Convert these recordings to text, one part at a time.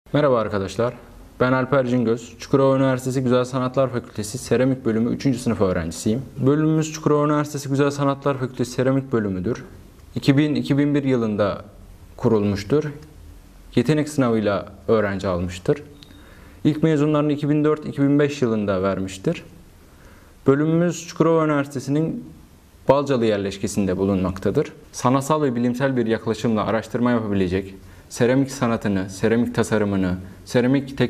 Merhaba arkadaşlar, ben Alper Cingöz. Çukurova Üniversitesi Güzel Sanatlar Fakültesi Seramik Bölümü 3. sınıf öğrencisiyim. Bölümümüz Çukurova Üniversitesi Güzel Sanatlar Fakültesi Seramik Bölümüdür. 2000-2001 yılında kurulmuştur. Yetenek sınavıyla öğrenci almıştır. İlk mezunlarını 2004-2005 yılında vermiştir. Bölümümüz Çukurova Üniversitesi'nin Balcalı yerleşkesinde bulunmaktadır. Sanatsal ve bilimsel bir yaklaşımla araştırma yapabilecek, seramik sanatını, seramik tasarımını, seramik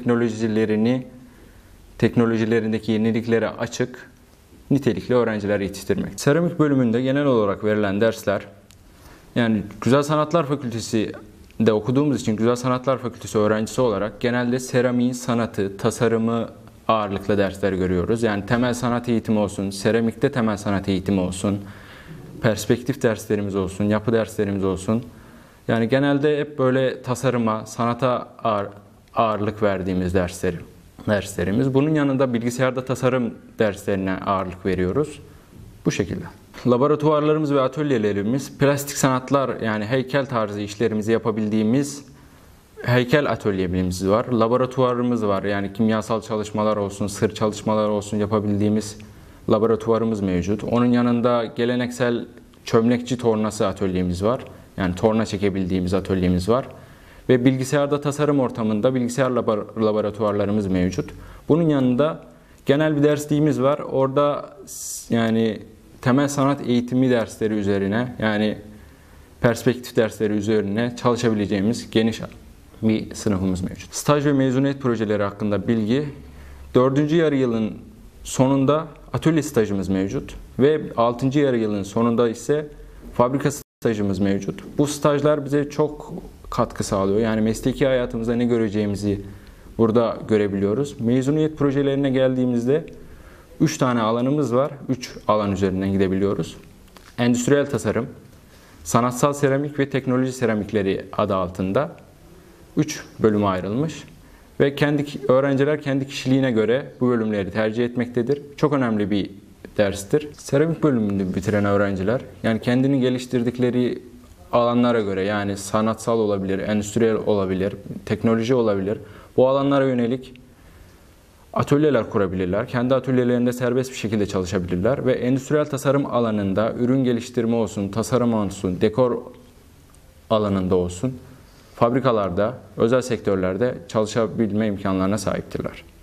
teknolojilerindeki yeniliklere açık, nitelikli öğrenciler yetiştirmek. Seramik bölümünde genel olarak verilen dersler, yani Güzel Sanatlar Fakültesi'nde okuduğumuz için Güzel Sanatlar Fakültesi öğrencisi olarak genelde seramiğin sanatı, tasarımı ağırlıklı dersler görüyoruz. Yani temel sanat eğitimi olsun, seramikte temel sanat eğitimi olsun, perspektif derslerimiz olsun, yapı derslerimiz olsun. Yani genelde hep böyle tasarıma, sanata ağırlık verdiğimiz derslerimiz. Bunun yanında bilgisayarda tasarım derslerine ağırlık veriyoruz. Bu şekilde. Laboratuvarlarımız ve atölyelerimiz plastik sanatlar, yani heykel tarzı işlerimizi yapabildiğimiz heykel atölyemiz var. Laboratuvarımız var. Yani kimyasal çalışmalar olsun, sır çalışmalar olsun yapabildiğimiz laboratuvarımız mevcut. Onun yanında geleneksel çömlekçi tornası atölyemiz var. Yani torna çekebildiğimiz atölyemiz var. Ve bilgisayarda tasarım ortamında bilgisayar laboratuvarlarımız mevcut. Bunun yanında genel bir dersliğimiz var. Orada yani temel sanat eğitimi dersleri üzerine, yani perspektif dersleri üzerine çalışabileceğimiz geniş bir sınıfımız mevcut. Staj ve mezuniyet projeleri hakkında bilgi. 4. yarı yılın sonunda atölye stajımız mevcut. Ve 6. yarı yılın sonunda ise fabrika stajımız mevcut. Bu stajlar bize çok katkı sağlıyor. Yani mesleki hayatımızda ne göreceğimizi burada görebiliyoruz. Mezuniyet projelerine geldiğimizde 3 tane alanımız var. 3 alan üzerinden gidebiliyoruz. Endüstriyel tasarım, sanatsal seramik ve teknoloji seramikleri adı altında 3 bölüme ayrılmış. Ve öğrenciler kendi kişiliğine göre bu bölümleri tercih etmektedir. Çok önemli bir derstir. Seramik bölümünü bitiren öğrenciler, yani kendini geliştirdikleri alanlara göre, yani sanatsal olabilir, endüstriyel olabilir, teknoloji olabilir, bu alanlara yönelik atölyeler kurabilirler. Kendi atölyelerinde serbest bir şekilde çalışabilirler ve endüstriyel tasarım alanında ürün geliştirme olsun, tasarım olsun, dekor alanında olsun, fabrikalarda, özel sektörlerde çalışabilme imkanlarına sahiptirler.